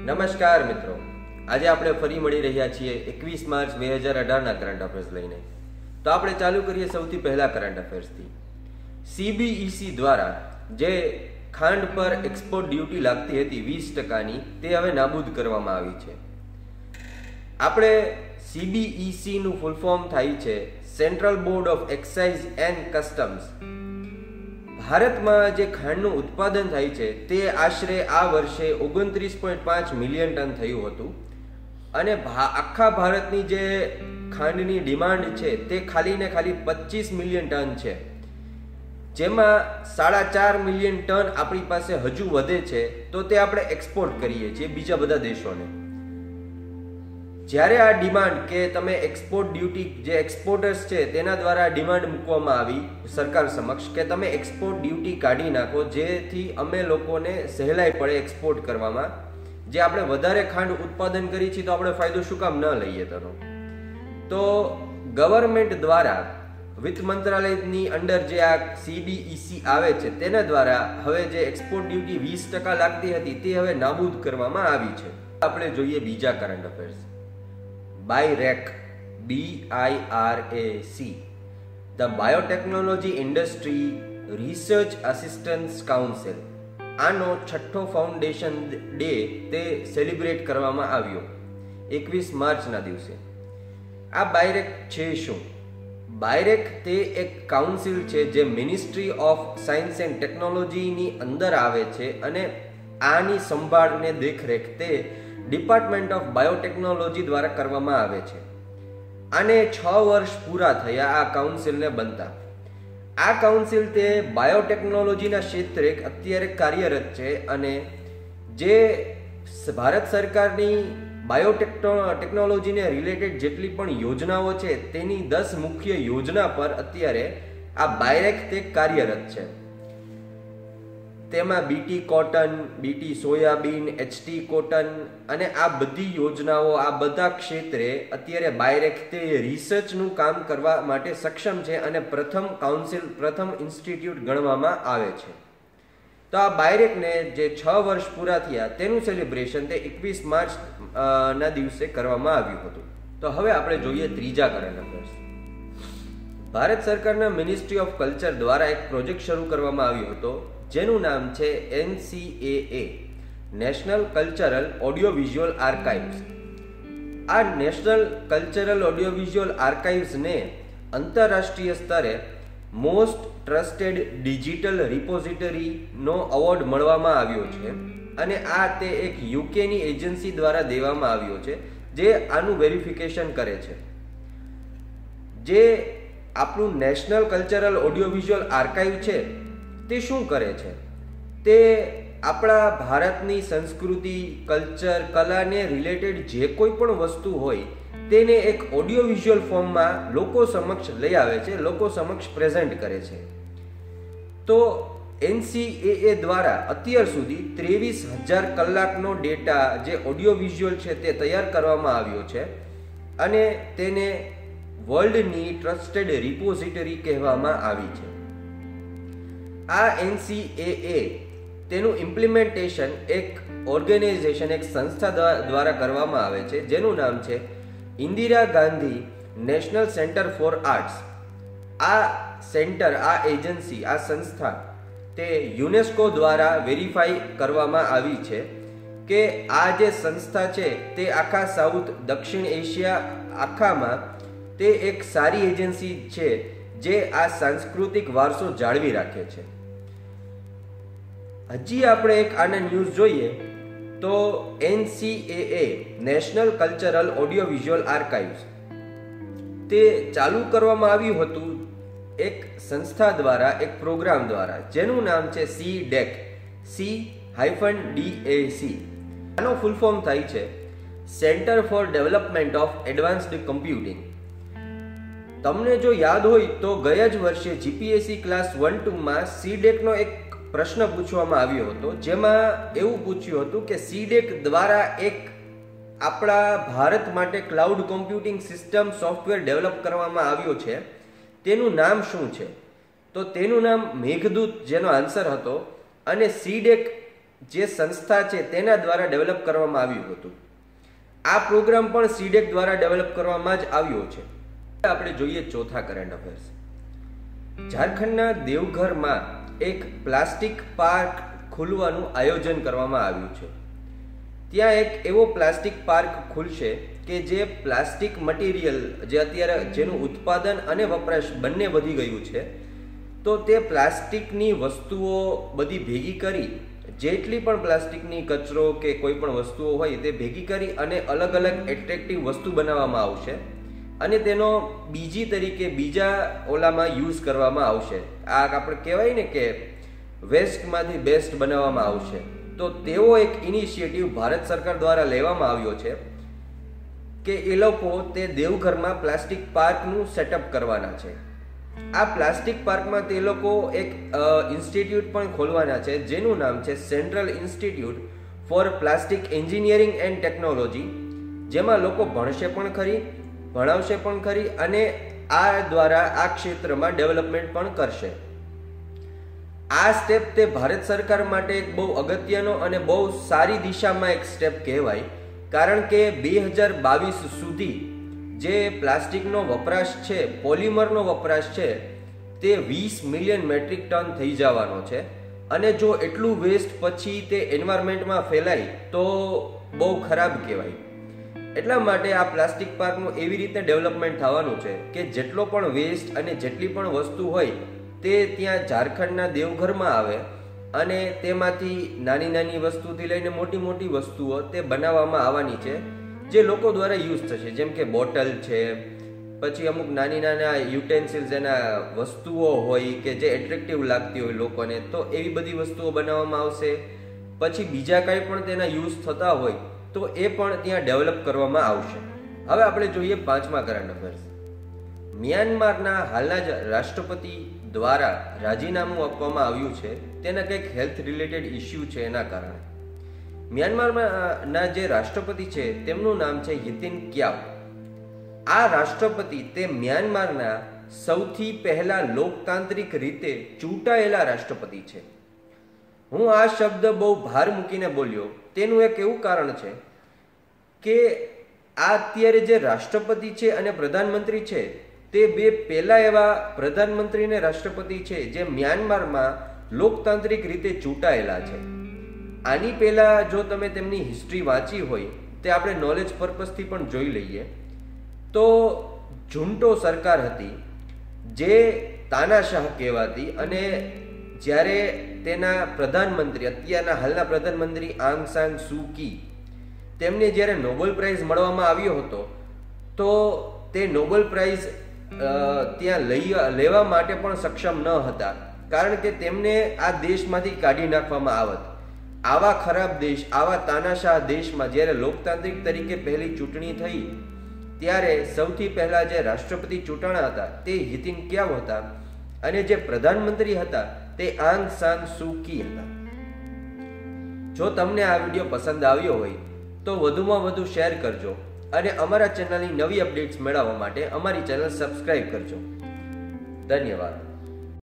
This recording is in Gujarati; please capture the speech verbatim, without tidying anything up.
નમસ્કાર મિત્રો, આજે આપણે ફરી મળી રહ્યા છીએ એકવીસ માર્ચ બે હજાર અઢારના કરંટ અફેર્સ લઈને. તો આપણે ચાલુ કરીએ સૌથી પહેલા કરંટ અફેર્સથી. સીબીઈસી દ્વારા જે ખાંડ પર એક્સપોર્ટ ડ્યુટી લાગતી હતી વીસ ટકાની, તે હવે નાબૂદ કરવામાં આવી છે. આપણે સીબીઈસી નું ફૂલ ફોર્મ થાય છે central board of excise and customs. ભારતમાં જે ખાંડનું ઉત્પાદન થાય છે તે આશરે આ વર્ષે ઓગણત્રીસ પોઈન્ટ પાંચ મિલિયન ટન થયું હતું અને આખા ભારતની જે ખાંડની ડિમાન્ડ છે તે ખાલી ને ખાલી પચીસ મિલિયન ટન છે, જેમાં સાડા ચાર મિલિયન ટન આપણી પાસે હજુ વધે છે, તો તે આપણે એક્સપોર્ટ કરીએ છીએ બીજા બધા દેશોને. જ્યારે આ ડિમાન્ડ કે તમે એક્સપોર્ટ ડ્યુટી જે એક્સપોર્ટર્સ છે તેના દ્વારા ડિમાન્ડ મૂકવામાં આવી સરકાર સમક્ષ કે તમે એક્સપોર્ટ ડ્યુટી કાઢી નાખો, જેથી અમે લોકોને સહેલાઈ પડે એક્સપોર્ટ કરવામાં. જે આપણે વધારે ખાંડ ઉત્પાદન કરી છે તો આપણે ફાયદો શું કામ ન લઈએ તેનો? તો ગવર્મેન્ટ દ્વારા વિત્ત મંત્રાલયની અંડર જે આ સીડીઈસી આવે છે તેના દ્વારા હવે જે એક્સપોર્ટ ડ્યુટી વીસ ટકા લાગતી હતી તે હવે નાબૂદ કરવામાં આવી છે. આપણે જોઈએ બીજા current affairs. BIRAC, B I R A C, the biotechnology industry research assistance council, આનો છઠ્ઠો ફાઉન્ડેશન ડે તે સેલિબ્રેટ કરવામાં આવ્યો એકવીસ માર્ચના દિવસે. આ બાયરેક છે શું? બાયરેક તે એક કાઉન્સિલ છે જે મિનિસ્ટ્રી ઓફ સાયન્સ એન્ડ ટેકનોલોજીની અંદર આવે છે અને આની સંભાળ ને દેખરેખ તે ડિપાર્ટમેન્ટ ઓફ બાયોટેકનોલોજી દ્વારા કરવામાં આવે છે. આને છ વર્ષ પૂરા થયા આ કાઉન્સિલને બનતા. આ કાઉન્સિલ તે બાયોટેકનોલોજીના ક્ષેત્રે અત્યારે કાર્યરત છે અને જે ભારત સરકારની બાયોટેકનોલોજીને રિલેટેડ જેટલી પણ યોજનાઓ છે તેની દસ મુખ્ય યોજના પર અત્યારે આ બાયરેક તે કાર્યરત છે. તેમાં BT cotton, BT soybean, HT cotton અને આ બધી યોજનાઓ, આ બધા ક્ષેત્રે અત્યારે બાયરેક તે રિસર્ચનું કામ કરવા માટે સક્ષમ છે અને પ્રથમ કાઉન્સિલ, પ્રથમ ઇન્સ્ટિટ્યૂટ ગણવામાં આવે છે. તો આ બાયરેકને જે છ વર્ષ પૂરા થયા તેનું સેલિબ્રેશન તે એકવીસ માર્ચ ના દિવસે કરવામાં આવ્યું હતું. તો હવે આપણે જોઈએ ત્રીજા કરંટ અફેર્સ. ભારત સરકારના મિનિસ્ટ્રી ઓફ કલ્ચર દ્વારા એક પ્રોજેક્ટ શરૂ કરવામાં આવ્યો હતો જેનું નામ છે N C A A, national cultural audio visual archives. આ નેશનલ કલ્ચરલ ઓડિયો વિઝ્યુઅલ આર્કાઇવ્સને આંતરરાષ્ટ્રીય સ્તરે મોસ્ટ ટ્રસ્ટેડ ડિજિટલ રિપોઝિટરીનો એવોર્ડ મળવામાં આવ્યો છે અને આ તે એક યુકેની એજન્સી દ્વારા દેવામાં આવ્યો છે જે આનું વેરિફિકેશન કરે છે. જે આપણું national cultural audio visual archive છે તે શું કરે છે? તે આપણા ભારતની સંસ્કૃતિ, કલ્ચર, કલાને રિલેટેડ જે કોઈ પણ વસ્તુ હોય તેને એક ઓડિયો વિઝ્યુઅલ ફોર્મમાં લોકો સમક્ષ લઈ આવે છે, લોકો સમક્ષ પ્રેઝન્ટ કરે છે. તો એન સી એ એ દ્વારા અત્યાર સુધી ત્રેવીસ હજાર કલાકનો ડેટા જે ઓડિયો વિઝ્યુઅલ છે તે તૈયાર કરવામાં આવ્યો છે અને તેને વર્લ્ડની ટ્રસ્ટેડ રિપોઝિટરી કહેવામાં આવી છે. આ એન સી એ એ તેનું ઇમ્પ્લિમેન્ટેશન એક ઓર્ગેનાઇઝેશન, એક સંસ્થા દ્વારા કરવામાં આવે છે જેનું નામ છે Indira Gandhi national centre for arts. આ સેન્ટર, આ એજન્સી, આ સંસ્થા તે યુનેસ્કો દ્વારા વેરીફાઈ કરવામાં આવી છે કે આ જે સંસ્થા છે તે આખા સાઉથ, દક્ષિણ એશિયા આખામાં તે એક સારી એજન્સી છે જે આ સાંસ્કૃતિક વારસો જાળવી રાખે છે. હજી આપણે એક આના ન્યૂઝ જોઈએ તો N C A A national cultural audio visual archives તે ચાલુ કરવામાં આવ્યું હતું એક સંસ્થા દ્વારા, એક પ્રોગ્રામ દ્વારા જેનું નામ છે C DAC, C D A C. આનો ફૂલ ફોર્મ થાય છે centre for development of advanced computing. તમને જો યાદ હોય તો ગયા જ વર્ષે જીપીએસસી ક્લાસ વન ટુ માં સી ડેકનો એક પ્રશ્ન પૂછવામાં આવ્યો હતો જેમાં એવું પૂછ્યું હતું કે સી ડેક દ્વારા એક આપણા ભારત માટે cloud computing system software develop કરવામાં આવ્યો છે, તેનું નામ શું છે? તો તેનું નામ મેઘદૂત જેનો આન્સર હતો અને સી ડેક જે સંસ્થા છે તેના દ્વારા ડેવલપ કરવામાં આવ્યું હતું. આ પ્રોગ્રામ પણ સી ડેક દ્વારા ડેવલપ કરવામાં જ આવ્યો છે. આપણે જોઈએ ચોથા કરંટ અફેર્સ. ઝારખંડના દેવઘરમાં એક પ્લાસ્ટિક પાર્ક ખુલવાનું આયોજન કરવામાં આવ્યું છે. ત્યાં એક એવો પ્લાસ્ટિક પાર્ક ખુલશે કે જે પ્લાસ્ટિક મટીરિયલ જે અત્યારે જેનું ઉત્પાદન અને વપરાશ બંને વધી ગયું છે, તો તે પ્લાસ્ટિકની વસ્તુઓ બધી ભેગી કરી, જેટલી પણ પ્લાસ્ટિકની કચરો કે કોઈ પણ વસ્તુઓ હોય તે ભેગી કરી અને અલગ અલગ એટ્રેક્ટિવ વસ્તુ બનાવવામાં આવશે અને તેનો બીજી તરીકે બીજા ઓલામાં યુઝ કરવામાં આવશે. આ આપણે કહેવાય ને કે વેસ્ટમાંથી બેસ્ટ બનાવવામાં આવશે. તો તેવો એક ઇનિશિયેટિવ ભારત સરકાર દ્વારા લેવામાં આવ્યો છે કે એ લોકો તે દેવઘરમાં પ્લાસ્ટિક પાર્કનું સેટઅપ કરવાના છે. આ પ્લાસ્ટિક પાર્કમાં તે લોકો એક ઇન્સ્ટિટ્યૂટ પણ ખોલવાના છે જેનું નામ છે central institute for plastic engineering and technology, જેમાં લોકો ભણશે પણ ખરી, ભણાવશે પણ ખરી અને આ દ્વારા આ ક્ષેત્રમાં ડેવલપમેન્ટ પણ કરશે. આ સ્ટેપ તે ભારત સરકાર માટે એક બહુ અગત્યનો અને બહુ સારી દિશામાં એક સ્ટેપ કહેવાય, કારણ કે બે હજાર બાવીસ સુધી જે પ્લાસ્ટિકનો વપરાશ છે, પોલિમરનો વપરાશ છે, તે વીસ મિલિયન મેટ્રિક ટન થઈ જવાનો છે અને જો એટલું વેસ્ટ પછી તે એન્વાયરમેન્ટમાં ફેલાય તો બહુ ખરાબ કહેવાય. એટલા માટે આ પ્લાસ્ટિક પાર્કનું એવી રીતે ડેવલપમેન્ટ થવાનું છે કે જેટલો પણ વેસ્ટ અને જેટલી પણ વસ્તુ હોય તે ત્યાં ઝારખંડના દેવઘરમાં આવે અને તેમાંથી નાની નાની વસ્તુથી લઈને મોટી મોટી વસ્તુઓ તે બનાવવામાં આવવાની છે જે લોકો દ્વારા યુઝ થશે. જેમ કે બોટલ છે, પછી અમુક નાની નાના યુટેન્સિલ્સ એના વસ્તુઓ હોય કે જે એટ્રેક્ટિવ લાગતી હોય લોકોને, તો એવી બધી વસ્તુઓ બનાવવામાં આવશે. પછી બીજા કાંઈ પણ તેના યુઝ થતા હોય તો એ પણ ત્યાં ડેવલપ કરવામાં આવશે. હવે આપણે જોઈએ પાંચમા કરંટ અફેર્સ. મ્યાનમારના હાલના જ રાષ્ટ્રપતિ દ્વારા રાજીનામું આપવામાં આવ્યું છે, તેના કંઈક હેલ્થ રિલેટેડ ઇસ્યુ છે એના કારણે. મ્યાનમારના જે રાષ્ટ્રપતિ છે તેમનું નામ છે હિતિન ક્યાવ. આ રાષ્ટ્રપતિ તે મ્યાનમારના સૌથી પહેલા લોકતાંત્રિક રીતે ચૂંટાયેલા રાષ્ટ્રપતિ છે. હું આ શબ્દ બહુ ભાર મૂકીને બોલ્યો, તેનું એક એવું કારણ છે કે આ અત્યારે જે રાષ્ટ્રપતિ છે અને પ્રધાનમંત્રી છે તે બે પહેલા એવા પ્રધાનમંત્રી અને રાષ્ટ્રપતિ છે જે મ્યાનમારમાં લોકતાંત્રિક રીતે ચૂંટાયેલા છે. આની પહેલા જો તમે તેમની હિસ્ટ્રી વાંચી હોય તે આપણે નોલેજ પર્પઝથી પણ જોઈ લઈએ તો ઝુન્ટો સરકાર હતી જે તાનાશાહ કહેવાતી અને જ્યારે તેના પ્રધાનમંત્રી અત્યારના હાલના પ્રધાનમંત્રી આંગ સાન સૂ કી તેમને જ્યારે નોબેલ પ્રાઇઝ મળવામાં આવ્યો હતો તો તે નોબેલ પ્રાઇઝ ત્યાં લઈ લેવા માટે પણ સક્ષમ ન હતા, કારણ કે તેમને આ દેશમાંથી કાઢી નાખવામાં આવત. આવા ખરાબ દેશ, આવા તાનાશાહ દેશમાં જ્યારે લોકતાંત્રિક તરીકે પહેલી ચૂંટણી થઈ ત્યારે સૌથી પહેલા જે રાષ્ટ્રપતિ ચૂંટાણા હતા તે હિતિન ક્યાવ હતા અને જે પ્રધાનમંત્રી હતા તે આંગ સાન સૂ કી હતા. જો તમને આ વિડીયો પસંદ આવ્યો હોય તો વધુમાં વધુ શેર કરજો અને અમારા ચેનલની નવી અપડેટ્સ મેળવવા માટે અમારી ચેનલ સબસ્ક્રાઇબ કરજો. ધન્યવાદ.